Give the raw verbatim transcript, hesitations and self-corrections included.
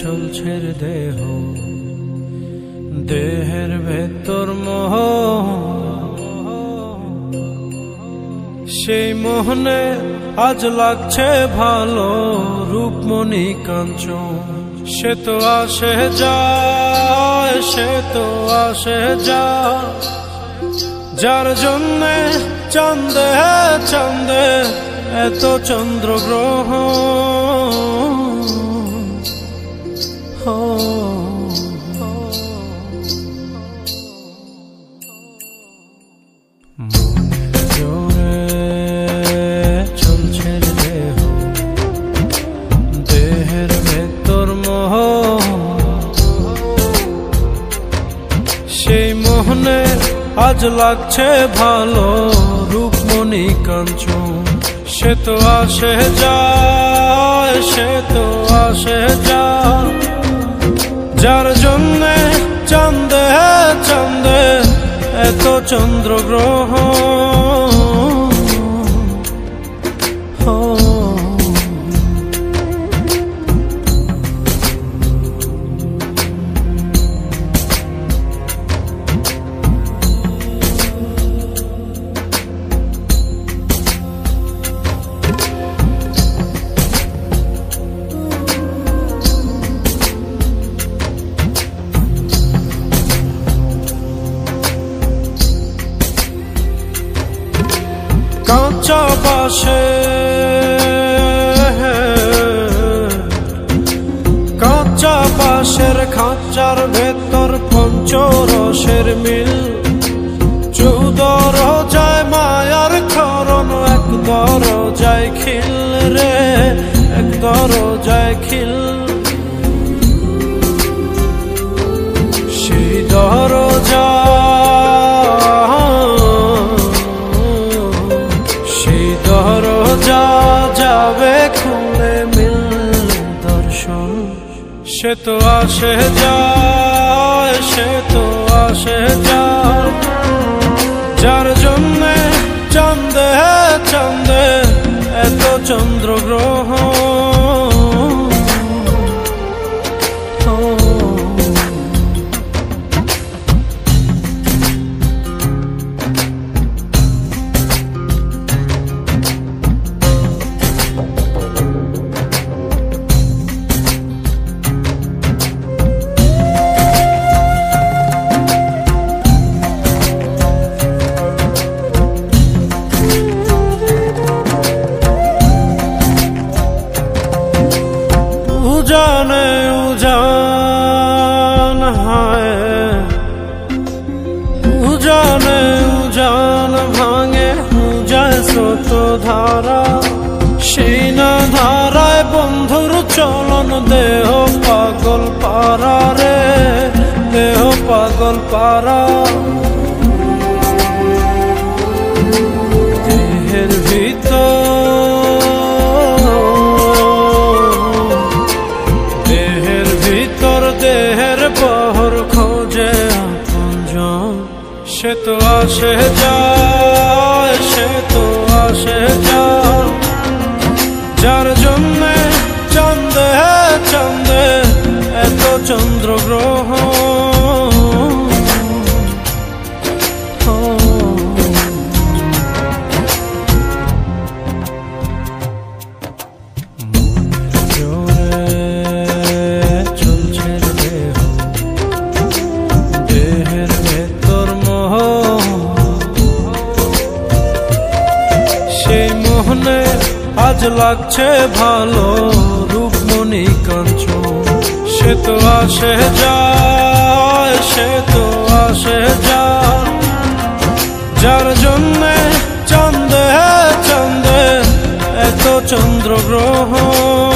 চলছে দেহ, দেহের ভেতর মোহ, সেই মোহনে আজ লাগছে ভালো রূপমণি কাঞ্চন। সে তো আসে যায়, সে তো আসে যায়, যার জন্যে চাঁদে চাঁদে এত চন্দ্রগ্রহ। মনের জোরে চলছে দেহ, দেহের ভেতর মোহ, সেই মোহনে আজ লাগছে ভালো রূপমণি কাঞ্চন। সে তো আসে যায়, সে তো আসে যায়, যার জন্যে চাঁদে চাঁদে এত চন্দ্রগ্রহ। কাঁচা বাসে কাঁচা বাসের খাঁচার ভেতর পঞ্চরসের মিল, চৌদ রোজায় মায়ার খরণ, এক দরজায় খিল রে, এক দরজায় খিল। সেই দরজা দরজা যাবে খুলে মিললে দর্শন। সে তো আসে যায়, সে তো আসে যায়, যার জন্যে চাঁদে চাঁদে এত চন্দ্রগ্রহ। উজানে উজান হায়, উজানে উজান ভাঙে উজায় স্রোত ধারা, সেই না ধারায় বন্ধুর চলন। দেহ পাগল পারা রে, দেহ পাগল পারা। দেহের ভিতর দেহের বহর খোঁজে আপনজন। সে তো আসে যায়, সে তো আসে যায়, যার জন্যে চাঁদে চাঁদে এত চন্দ্রগ্রহ। আজ লাগছে ভালো রূপমণি কাঞ্চন। সে তো আসে যায়, সে তো আসে যায়, যার জন্যে চাঁদে চাঁদে এত চন্দ্রগ্রহ।